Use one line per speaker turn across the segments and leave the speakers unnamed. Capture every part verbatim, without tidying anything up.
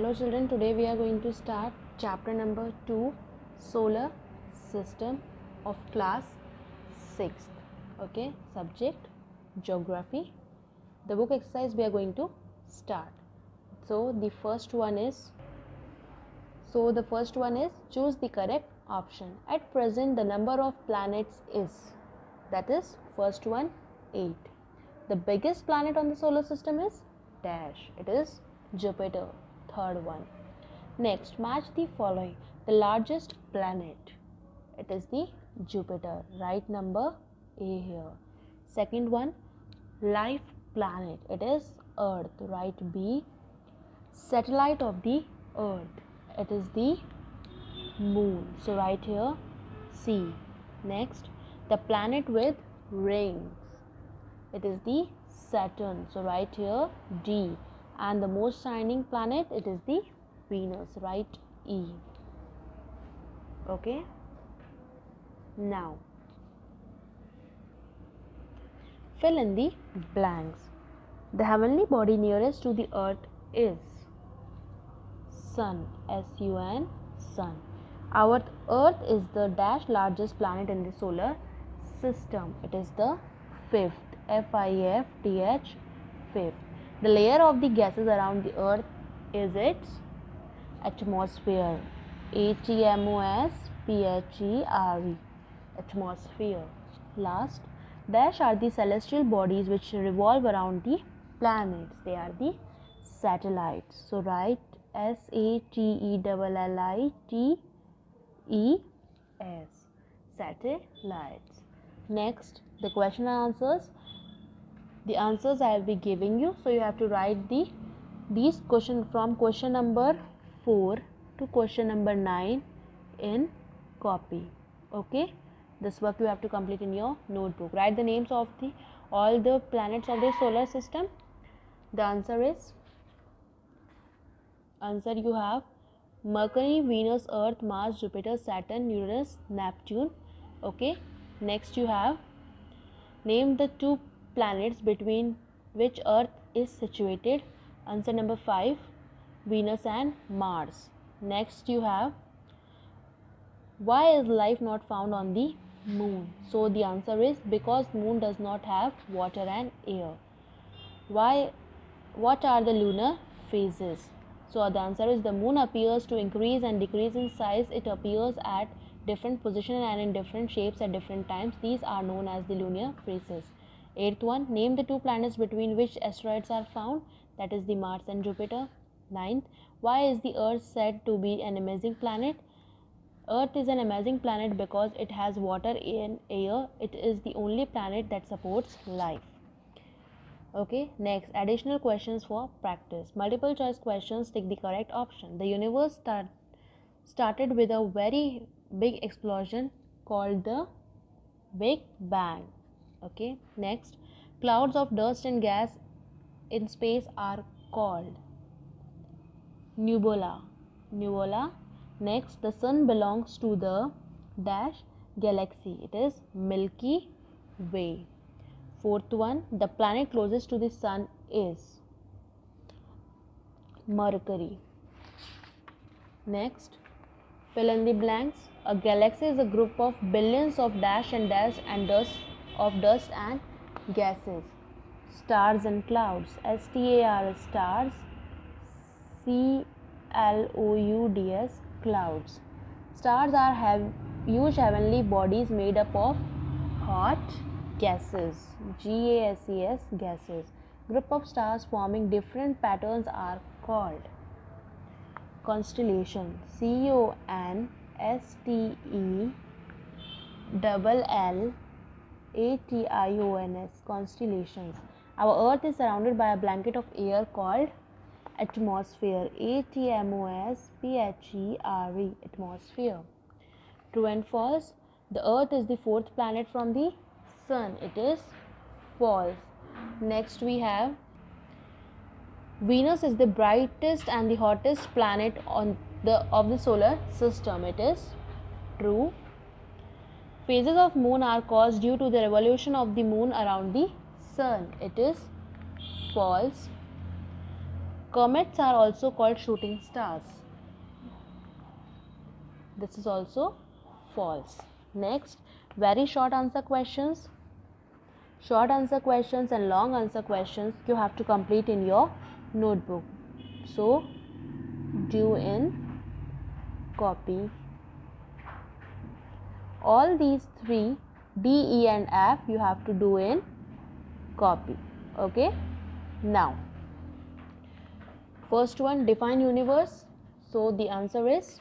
Hello children, today we are going to start chapter number two, solar system of class sixth. Okay, subject geography. The book exercise we are going to start. So the first one is so the first one is choose the correct option. At present the number of planets is, that is first one, eight. The biggest planet on the solar system is dash. It is Jupiter. Third one. Next, match the following. The largest planet, it is the Jupiter. Right number A here. Second one, life planet, it is Earth. Right B. Satellite of the Earth, it is the Moon. So right here C. Next, the planet with rings, it is the Saturn. So right here D. And the most shining planet, it is the Venus. Right E. Okay. Now fill in the blanks. The heavenly body nearest to the earth is Sun. S U N. Sun. Our earth is the dash largest planet in the solar system. It is the fifth. F I F T H. Fifth. The layer of the gases around the earth is its atmosphere. H E M O S P H E R E. Atmosphere. Last, dash are the celestial bodies which revolve around the planets. They are the satellites. So write S A T E L L I T E S. Satellites. Next, the question and answers. The answers I will be giving you, so you have to write the these question from question number four to question number nine in copy. Okay, this work you have to complete in your notebook. Write the names of the all the planets of the solar system. The answer is answer you have Mercury, Venus, Earth, Mars, Jupiter, Saturn, Uranus, Neptune. Okay, next you have name the two planets between which Earth is situated. Answer number five, Venus and Mars. Next you have why is life not found on the moon? So the answer is because moon does not have water and air. Why? What are the lunar phases? So the answer is the moon appears to increase and decrease in size. It appears at different positions and in different shapes at different times. These are known as the lunar phases. Eighth one, name the two planets between which asteroids are found. That is the Mars and Jupiter. Ninth, why is the Earth said to be an amazing planet? Earth is an amazing planet because it has water and air. It is the only planet that supports life. Okay, next, additional questions for practice. Multiple choice questions, take the correct option. The universe start, started with a very big explosion called the Big Bang. Okay, next, clouds of dust and gas in space are called nebula. Nebula. Next, the sun belongs to the dash galaxy. It is Milky Way. Fourth one, the planet closest to the sun is Mercury. Next, fill in the blanks. A galaxy is a group of billions of dash and dash and dust of dust and gases. Stars and clouds. S T A R stars. C L O U D S clouds. Stars are have huge heavenly bodies made up of hot gases. G A S E S gases. Group of stars forming different patterns are called constellation. C O N S T E L L A T I O N S. Constellations. Our earth is surrounded by a blanket of air called atmosphere. A T M O S P H E R E. Atmosphere. True and false. The earth is the fourth planet from the sun. It is false. Next we have Venus is the brightest and the hottest planet on the of the solar system. It is true. Phases of moon are caused due to the revolution of the moon around the sun. It is false. Comets are also called shooting stars. This is also false. Next, very short answer questions. Short answer questions and long answer questions you have to complete in your notebook. So, do in copy. All these three, D, E and F, you have to do in copy. Okay. Now, first one, define universe. So, the answer is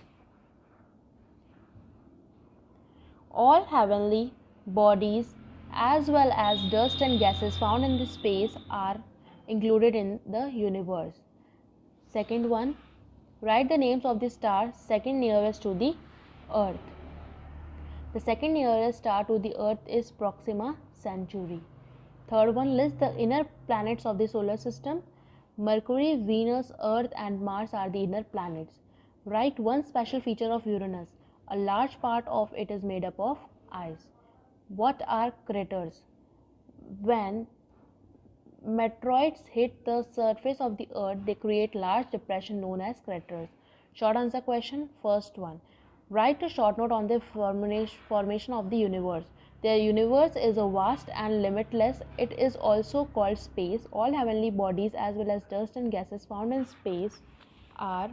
all heavenly bodies as well as dust and gases found in the space are included in the universe. Second one, write the names of the stars second nearest to the Earth. The second nearest star to the Earth is Proxima Centauri. Third one, list the inner planets of the solar system. Mercury, Venus, Earth and Mars are the inner planets. Write one special feature of Uranus. A large part of it is made up of ice. What are craters? When meteoroids hit the surface of the Earth, they create large depressions known as craters. Short answer question, first one. Write a short note on the formation of the universe. The universe is a vast and limitless. It is also called space. All heavenly bodies as well as dust and gases found in space are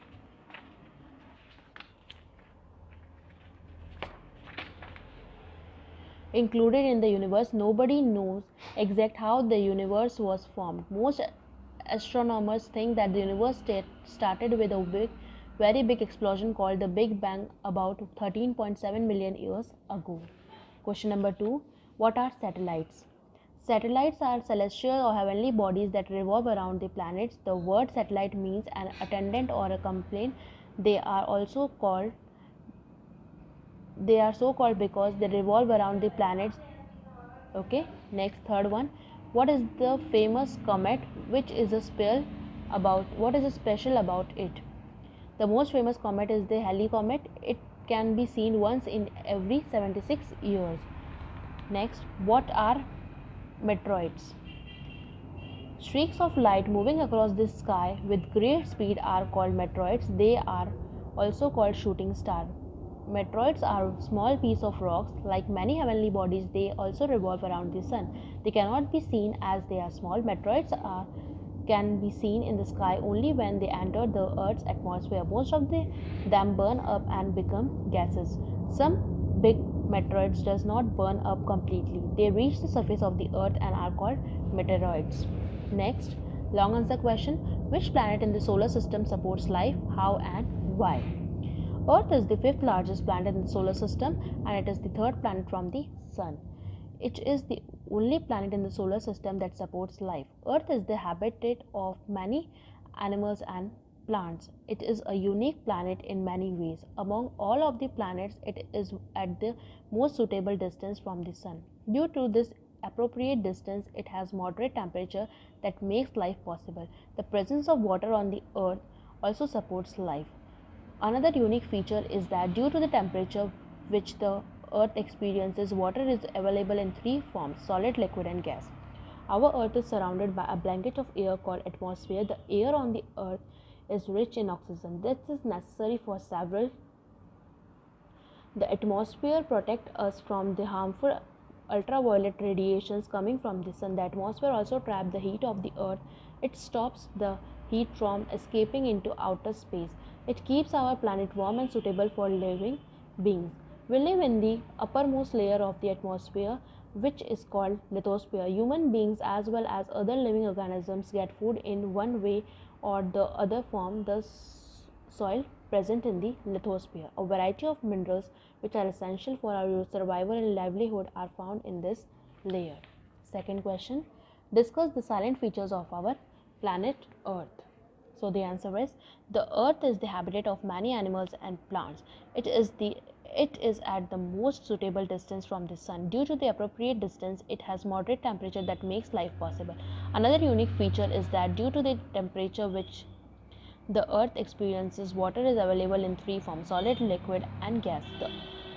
included in the universe. Nobody knows exact how the universe was formed. Most astronomers think that the universe started with a big, very big explosion called the Big Bang about thirteen point seven million years ago. Question number two. What are satellites? Satellites are celestial or heavenly bodies that revolve around the planets. The word satellite means an attendant or a companion. They are also called They are so called because they revolve around the planets. Okay. Next, third one. What is the famous comet? Which is a spell about? What is special about it? The most famous comet is the Halley comet. It can be seen once in every seventy-six years. Next, what are meteoroids? Streaks of light moving across the sky with great speed are called meteoroids. They are also called shooting stars. Meteoroids are small pieces of rocks. Like many heavenly bodies, they also revolve around the sun. They cannot be seen as they are small. Meteoroids are can be seen in the sky only when they enter the Earth's atmosphere. Most of the, them burn up and become gases. Some big meteoroids does not burn up completely. They reach the surface of the Earth and are called meteoroids. Next, long answer question. Which planet in the solar system supports life? How and why? Earth is the fifth largest planet in the solar system and it is the third planet from the Sun. It is the only planet in the solar system that supports life. Earth is the habitat of many animals and plants. It is a unique planet in many ways. Among all of the planets, it is at the most suitable distance from the Sun. Due to this appropriate distance, it has moderate temperature that makes life possible. The presence of water on the Earth also supports life. Another unique feature is that due to the temperature which the Earth experiences, water is available in three forms: solid, liquid and gas. Our Earth is surrounded by a blanket of air called atmosphere. The air on the Earth is rich in oxygen. This is necessary for several. The atmosphere protects us from the harmful ultraviolet radiations coming from the sun. The atmosphere also traps the heat of the Earth. It stops the heat from escaping into outer space. It keeps our planet warm and suitable for living beings. We live in the uppermost layer of the atmosphere, which is called lithosphere. Human beings as well as other living organisms get food in one way or the other from the soil present in the lithosphere. A variety of minerals which are essential for our survival and livelihood are found in this layer. Second question. Discuss the silent features of our planet Earth. So the answer is, the Earth is the habitat of many animals and plants. It is the it is at the most suitable distance from the sun. Due to the appropriate distance, it has moderate temperature that makes life possible. Another unique feature is that due to the temperature which the Earth experiences, water is available in three forms: solid, liquid and gas. The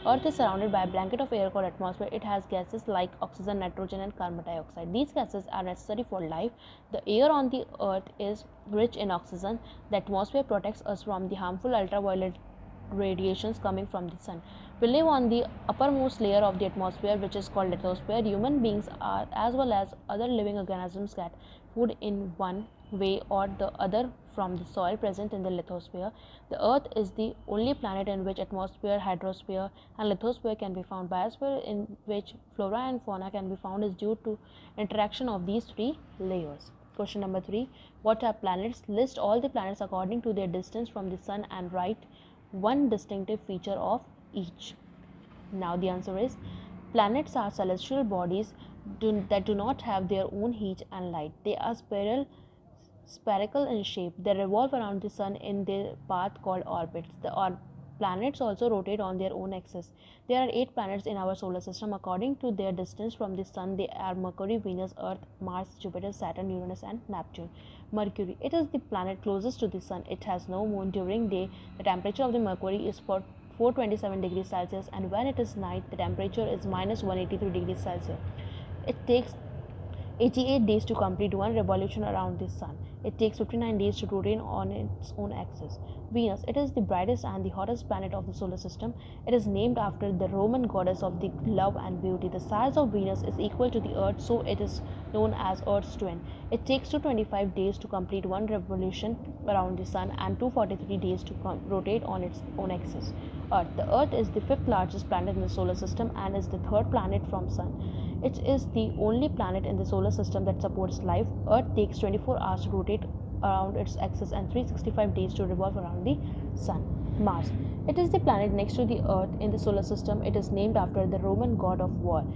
Earth is surrounded by a blanket of air called atmosphere. It has gases like oxygen, nitrogen, and carbon dioxide. These gases are necessary for life. The air on the Earth is rich in oxygen. The atmosphere protects us from the harmful ultraviolet radiations coming from the sun. We live on the uppermost layer of the atmosphere, which is called lithosphere. Human beings are, as well as other living organisms, get food in one way or the other from the soil present in the lithosphere. The Earth is the only planet in which atmosphere, hydrosphere, and lithosphere can be found. Biosphere, in which flora and fauna can be found, is due to interaction of these three layers. Question number three. What are planets? List all the planets according to their distance from the sun and write one distinctive feature of each. Now the answer is, planets are celestial bodies do, that do not have their own heat and light. They are spiral, spherical in shape. They revolve around the sun in their path called orbits. The or planets also rotate on their own axis. There are eight planets in our solar system. According to their distance from the sun, they are Mercury, Venus, Earth, Mars, Jupiter, Saturn, Uranus, and Neptune. Mercury. It is the planet closest to the sun. It has no moon. During day, the temperature of the Mercury is four hundred twenty-seven degrees Celsius, and when it is night, the temperature is minus one hundred eighty-three degrees Celsius. It takes eighty-eight days to complete one revolution around the sun. It takes fifty-nine days to rotate on its own axis. Venus. It is the brightest and the hottest planet of the solar system. It is named after the Roman goddess of the love and beauty. The size of Venus is equal to the Earth, so it is known as Earth's twin. It takes two hundred twenty-five days to complete one revolution around the sun and two hundred forty-three days to rotate on its own axis. Earth. The Earth is the fifth largest planet in the solar system and is the third planet from sun. It is the only planet in the solar system that supports life. Earth takes twenty-four hours to rotate around its axis and three hundred sixty-five days to revolve around the sun. Mars. It is the planet next to the Earth in the solar system. It is named after the Roman god of war.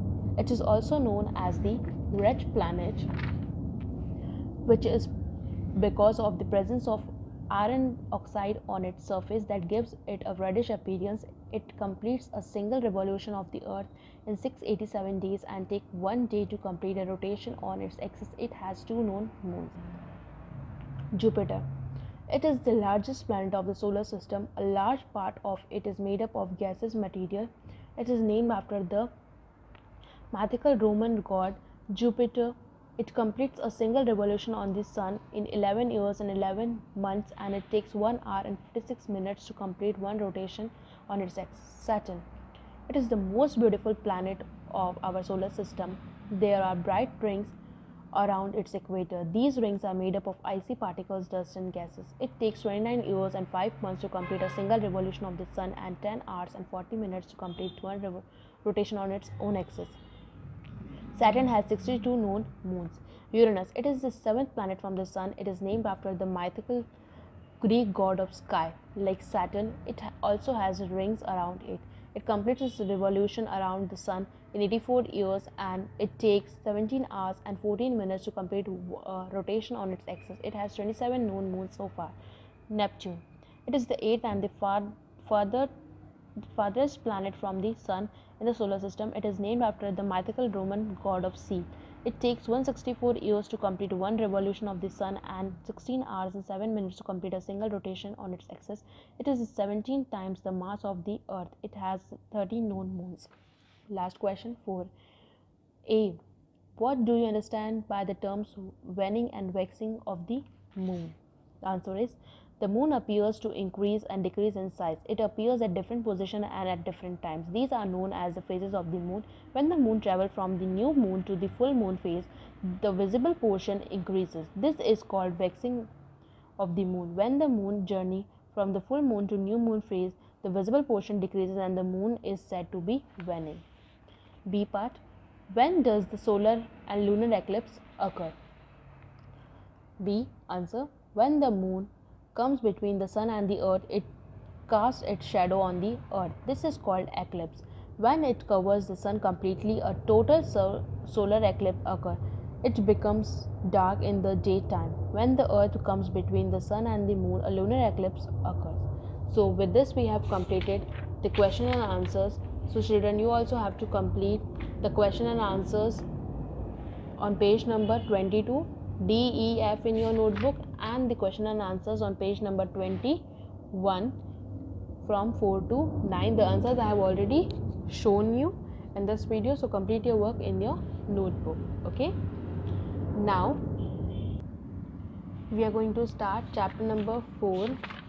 It is also known as the red planet, which is because of the presence of iron oxide on its surface that gives it a reddish appearance. It completes a single revolution of the Earth in six hundred eighty-seven days and takes one day to complete a rotation on its axis. It has two known moons. Jupiter. It is the largest planet of the solar system. A large part of it is made up of gaseous material. It is named after the mythical Roman god Jupiter. It completes a single revolution on the sun in eleven years and eleven months, and it takes one hour and fifty-six minutes to complete one rotation on its axis. Saturn. It is the most beautiful planet of our solar system. There are bright rings around its equator. These rings are made up of icy particles, dust, and gases. It takes twenty-nine years and five months to complete a single revolution of the sun and ten hours and forty minutes to complete one rotation on its own axis. Saturn has sixty-two known moons. Uranus. It is the seventh planet from the sun. It is named after the mythical Greek god of sky. Like Saturn, it also has rings around it. It completes its revolution around the sun in eighty-four years, and it takes seventeen hours and fourteen minutes to complete a rotation on its axis. It has twenty-seven known moons so far. Neptune. It is the eighth and the far, farther, farthest planet from the sun in the solar system. It is named after the mythical Roman god of sea. It takes one hundred sixty-four years to complete one revolution of the sun and sixteen hours and seven minutes to complete a single rotation on its axis. It is seventeen times the mass of the Earth. It has thirteen known moons. Last question four. A. What do you understand by the terms waning and waxing of the moon? The answer is, the moon appears to increase and decrease in size. It appears at different positions and at different times. These are known as the phases of the moon. When the moon travels from the new moon to the full moon phase, the visible portion increases. This is called waxing of the moon. When the moon journey from the full moon to new moon phase, the visible portion decreases and the moon is said to be waning. B part. When does the solar and lunar eclipse occur? B. Answer. When the moon comes between the sun and the earth, it casts its shadow on the earth. This is called eclipse. When it covers the sun completely, a total so solar eclipse occurs. It becomes dark in the daytime. When the earth comes between the sun and the moon, a lunar eclipse occurs. So with this we have completed the question and answers. So children, you also have to complete the question and answers on page number twenty-two, D, E, F in your notebook, and the question and answers on page number twenty-one from four to nine. The answers I have already shown you in this video, so complete your work in your notebook. Okay, now we are going to start chapter number four.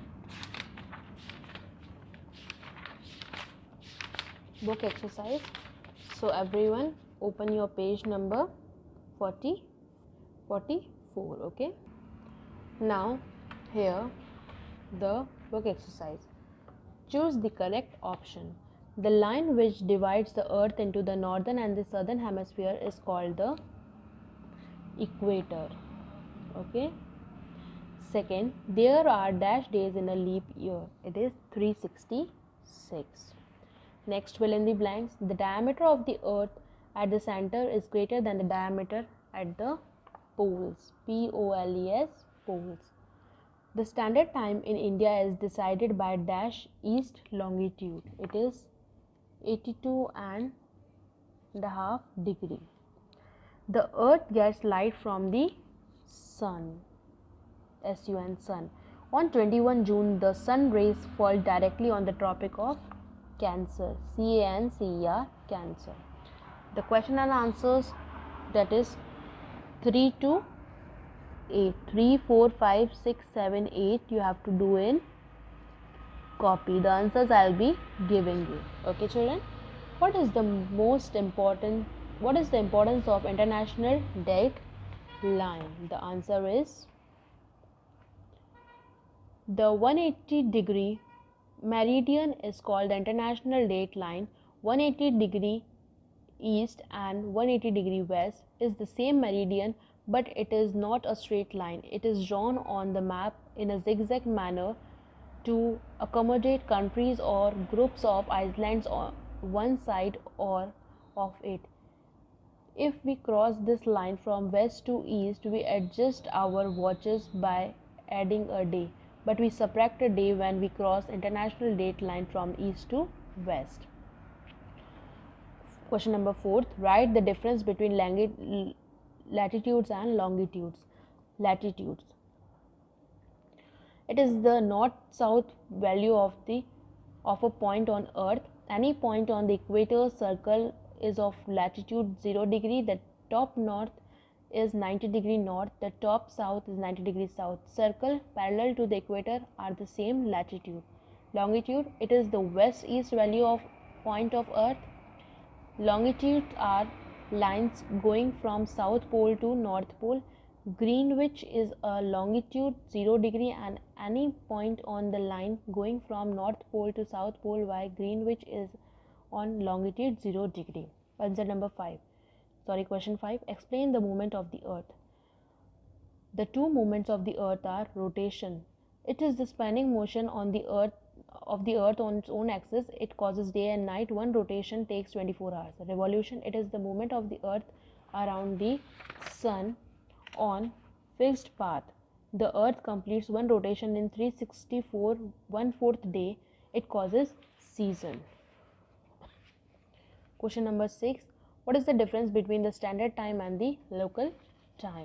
Book exercise. So everyone open your page number forty, forty-four. Okay, now here the book exercise. Choose the correct option. The line which divides the earth into the northern and the southern hemisphere is called the equator. Okay. Second, there are dash days in a leap year. It is three hundred sixty-six. Next, fill in the blanks. The diameter of the earth at the center is greater than the diameter at the poles. P O L E S, poles. The standard time in India is decided by dash east longitude. It is eighty-two and a half degree. The earth gets light from the sun. S U N, sun. On twenty-first of June, the sun rays fall directly on the Tropic of Cancer. C A N C E R, Cancer. The question and answers, that is three to eight. three, four, five, six, seven, eight you have to do in copy. The answers I'll be giving you. Okay children, what is the most important, what is the importance of international date line? The answer is the one hundred eighty degree meridian is called the international date line. one hundred eighty degree east and one hundred eighty degree west is the same meridian, but it is not a straight line. It is drawn on the map in a zigzag manner to accommodate countries or groups of islands on one side or of it. If we cross this line from west to east, we adjust our watches by adding a day, but we subtract a day when we cross international date line from east to west. Question number fourth, write the difference between latitudes and longitudes. Latitudes. It is the north-south value of the of a point on earth. Any point on the equator circle is of latitude zero degree. The top north is ninety degree north. The top south is ninety degree south. Circle parallel to the equator are the same latitude. Longitude, it is the west-east value of point of earth. Longitudes are lines going from south pole to north pole. Greenwich is a longitude zero degree and any point on the line going from north pole to south pole, while Greenwich is on longitude zero degree. Answer number five. Sorry, question five. Explain the movement of the earth. The two movements of the earth are rotation. It is the spinning motion on the earth of the earth on its own axis. It causes day and night. One rotation takes twenty-four hours. Revolution, it is the movement of the earth around the sun on fixed path. The earth completes one rotation in three hundred sixty-four, one fourth day. It causes season. Question number six. What is the difference between the standard time and the local time?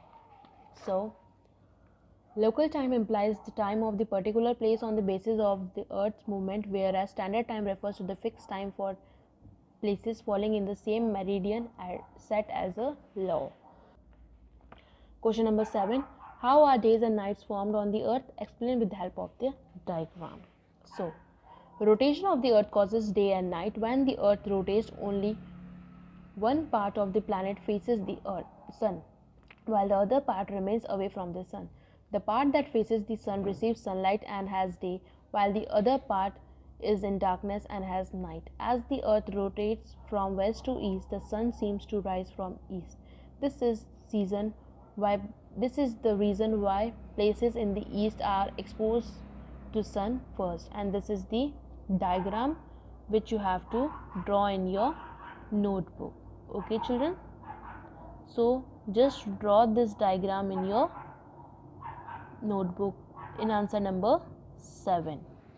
So, local time implies the time of the particular place on the basis of the earth's movement, whereas standard time refers to the fixed time for places falling in the same meridian set as a law. Question number seven. How are days and nights formed on the earth? Explain with the help of the diagram. So, rotation of the earth causes day and night. When the earth rotates, only one part of the planet faces the earth, sun, while the other part remains away from the sun. The part that faces the sun receives sunlight and has day, while the other part is in darkness and has night. As the earth rotates from west to east, the sun seems to rise from east. This is season why this is the reason why places in the east are exposed to sun first, and this is the diagram which you have to draw in your notebook. Okay children, so just draw this diagram in your notebook in answer number seven.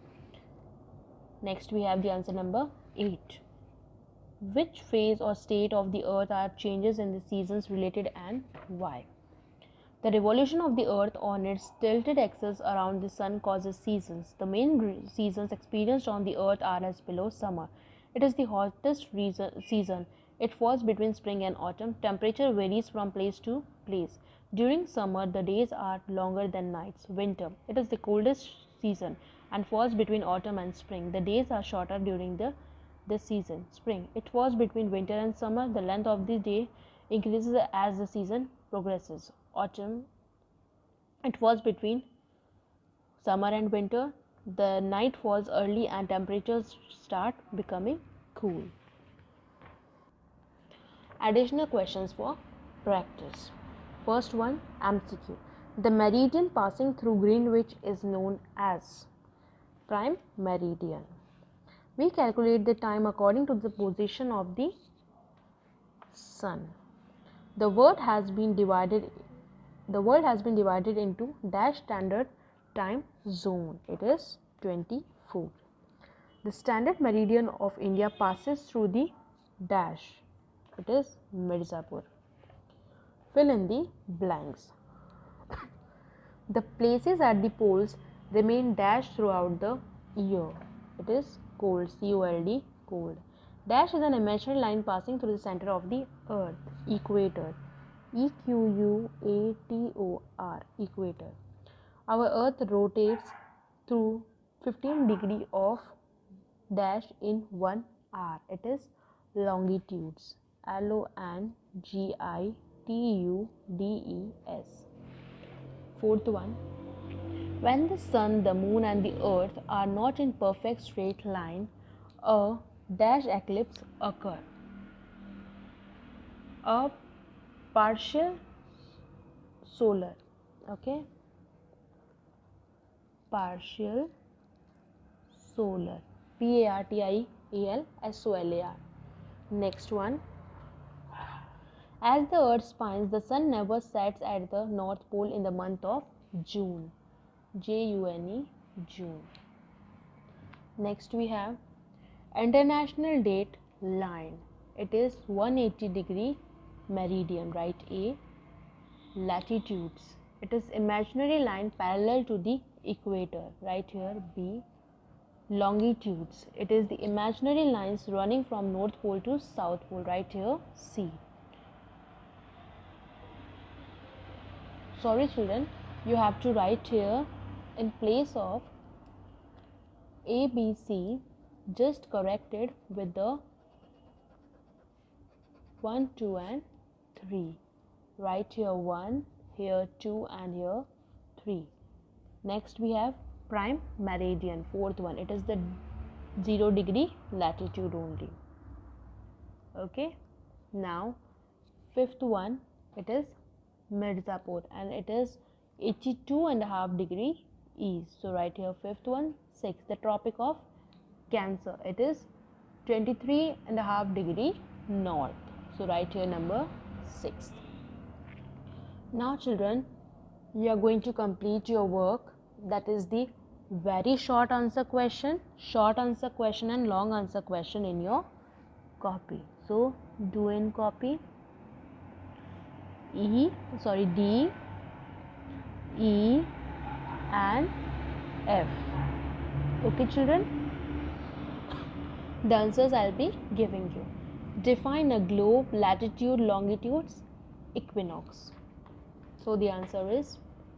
Next we have the answer number eight. Which phase or state of the earth are changes in the seasons related and why? The revolution of the earth on its tilted axis around the sun causes seasons. The main seasons experienced on the earth are as below. Summer. It is the hottest season. It falls between spring and autumn. Temperature varies from place to place. During summer, the days are longer than nights. Winter. It is the coldest season and falls between autumn and spring. The days are shorter during the this season. Spring. It falls between winter and summer. The length of the day increases as the season progresses. Autumn. It falls between summer and winter. The night falls early and temperatures start becoming cool. Additional questions for practice. First one, M C Q. The meridian passing through Greenwich is known as prime meridian. We calculate the time according to the position of the sun. The world has been divided the world has been divided into dash standard time zone. It is twenty-four. The standard meridian of India passes through the dash. It is Mirzapur. Fill in the blanks. The places at the poles remain dash throughout the year. It is cold, C O L D, cold. Dash is an imaginary line passing through the center of the earth. Equator, E Q U A T O R, equator. Our earth rotates through fifteen degree of dash in one hour. It is longitudes, L O N G I T U D E S. Fourth one. When the sun, the moon and the earth are not in perfect straight line, a dash eclipse occur. A partial solar, okay, partial solar, P A R T I A L S O L A R. Next one. As the earth spins, the sun never sets at the north pole in the month of June, J U N E, June. Next we have international date line. It is one hundred eighty degree meridian, right A. Latitudes. It is imaginary line parallel to the equator, right here B. Longitudes. It is the imaginary lines running from north pole to south pole, right here C. Sorry children, you have to write here in place of A, B, C, just correct it with the one, two and three. Write here one, here two and here three. Next we have prime meridian, fourth one. It is the zero degree latitude only. Okay. Now fifth one, it is Mirzapur and it is eighty-two and a half degree east. So right here fifth one. Sixth, the Tropic of Cancer. It is twenty-three and a half degree north. So right here number six. Now children, you are going to complete your work. That is the very short answer question, short answer question and long answer question in your copy. So do in copy. E, sorry, D, E and F. Okay children, the answers I'll be giving you. Define a globe, latitude, longitudes, equinox. So the answer is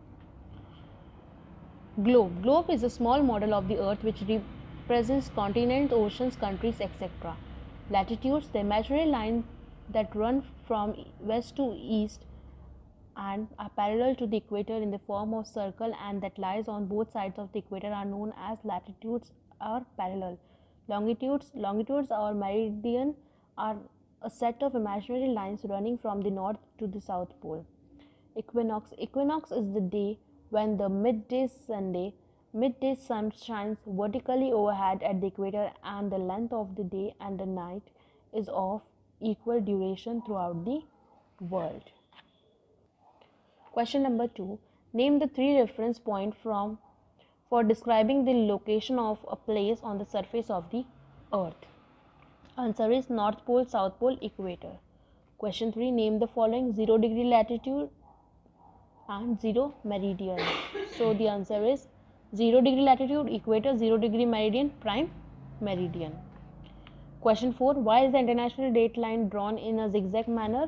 globe. Globe is a small model of the earth which represents continents, oceans, countries, et cetera. Latitudes, the imaginary line that run from west to east and are parallel to the equator in the form of circle and that lies on both sides of the equator are known as latitudes or parallel. Longitudes, longitudes or meridian are a set of imaginary lines running from the north to the south pole. Equinox, equinox is the day when the midday Sunday, midday sun shines vertically overhead at the equator and the length of the day and the night is of equal duration throughout the world. Question number two. Name the three reference points from for describing the location of a place on the surface of the earth. Answer is North Pole, South Pole, Equator. Question three. Name the following: zero degree latitude, and zero meridian. So the answer is zero degree latitude, equator, zero degree meridian, prime meridian. Question four. Why is the international date line drawn in a zigzag manner?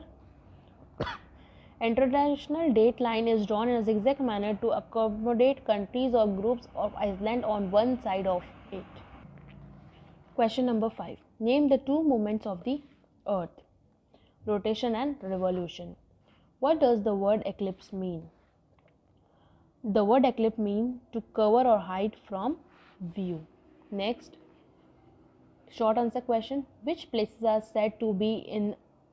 International date line is drawn in a zigzag manner to accommodate countries or groups of islands on one side of it. Question number five. Name the two movements of the Earth, rotation and revolution. What does the word eclipse mean? The word eclipse means to cover or hide from view. Next, short answer question. Which places are said to be in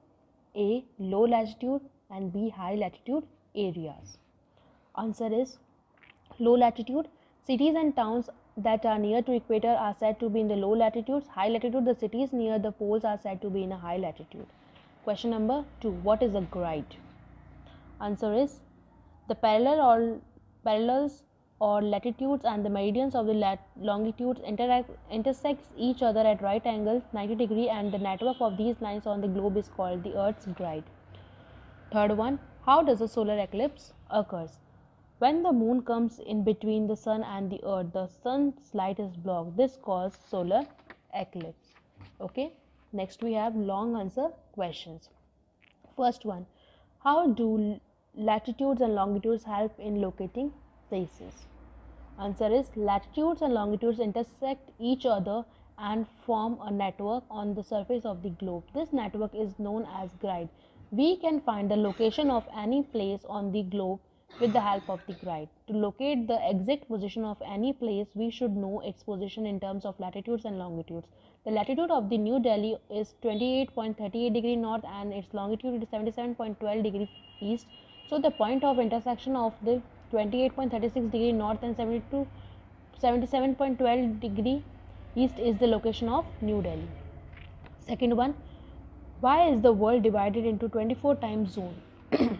A. low latitude and B. high latitude areas? Answer is low latitude. Cities and towns that are near to equator are said to be in the low latitudes. High latitude, the cities near the poles are said to be in a high latitude. Question number two. What is a gride? Answer is the parallel or parallels or latitudes and the meridians of the lat- longitudes interact intersects each other at right angles ninety degree, and the network of these lines on the globe is called the Earth's gride. Third one. How does a solar eclipse occurs? When the moon comes in between the sun and the earth, the sun's light is blocked. This causes solar eclipse. Okay. Next we have long answer questions. First one. How do latitudes and longitudes help in locating places? Answer is latitudes and longitudes intersect each other and form a network on the surface of the globe. This network is known as gride. We can find the location of any place on the globe with the help of the gride. To locate the exact position of any place, we should know its position in terms of latitudes and longitudes. The latitude of the New Delhi is twenty-eight point three eight degree north and its longitude is seventy-seven point one two degree east. So the point of intersection of the twenty-eight point three six degree north and seventy-seven point one two degree east is the location of New Delhi. Second one. Why is the world divided into twenty-four time zones?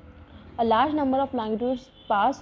A large number of longitudes pass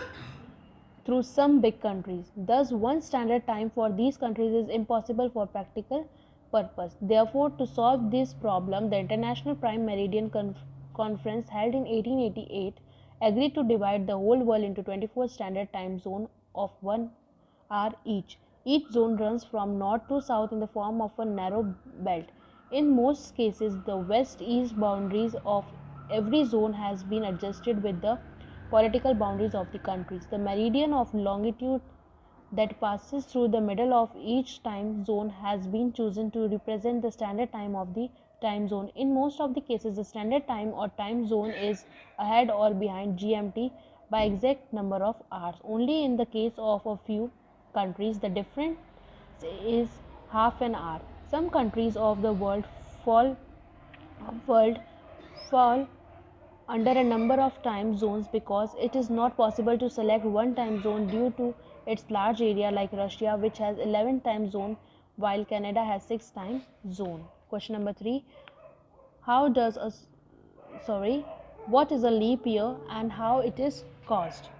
through some big countries. Thus, one standard time for these countries is impossible for practical purpose. Therefore, to solve this problem, the International Prime Meridian Conf- Conference held in eighteen eighty-eight agreed to divide the whole world into twenty-four standard time zones of one hour each. Each zone runs from north to south in the form of a narrow belt. In most cases, the west-east boundaries of every zone has been adjusted with the political boundaries of the countries. The meridian of longitude that passes through the middle of each time zone has been chosen to represent the standard time of the time zone. In most of the cases, the standard time or time zone is ahead or behind G M T by exact number of hours. Only in the case of a few countries, the difference is half an hour. Some countries of the world fall world fall under a number of time zones because it is not possible to select one time zone due to its large area, like Russia, which has eleven time zone while Canada has six time zone. Question number three. How does a sorry what is a leap year and how it is caused?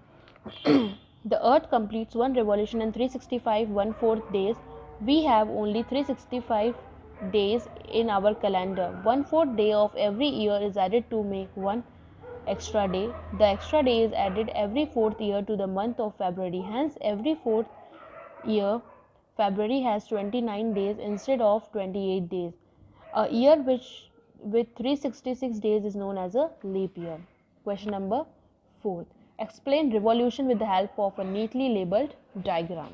The earth completes one revolution in three hundred sixty-five one fourth days. We have only three hundred sixty-five days in our calendar. One fourth day of every year is added to make one extra day. The extra day is added every fourth year to the month of February. Hence, every fourth year, February has twenty-nine days instead of twenty-eight days. A year which with three hundred sixty-six days is known as a leap year. Question number four. Explain revolution with the help of a neatly labeled diagram.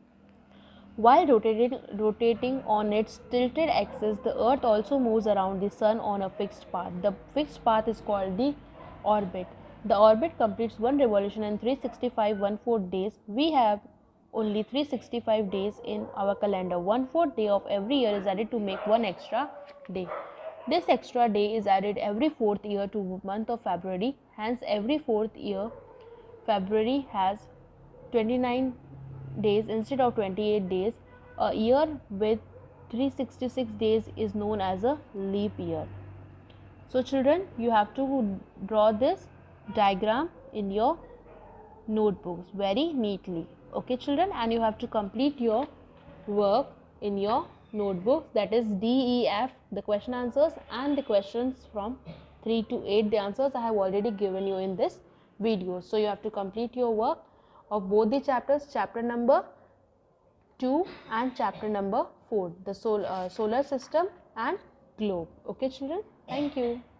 While rotating, rotating on its tilted axis, the earth also moves around the sun on a fixed path. The fixed path is called the orbit. The orbit completes one revolution in three hundred sixty-five one fourth days. We have only three hundred sixty-five days in our calendar. One fourth day of every year is added to make one extra day. This extra day is added every fourth year to the month of February. Hence, every fourth year, February has twenty-nine days instead of twenty-eight days. A year with three hundred sixty-six days is known as a leap year. So children, you have to draw this diagram in your notebooks very neatly. Okay children, and you have to complete your work in your notebooks, that is D E F, the question answers, and the questions from three to eight, the answers I have already given you in this videos. So you have to complete your work of both the chapters, chapter number two and chapter number four, the sol uh, solar system and globe. Okay children, thank you.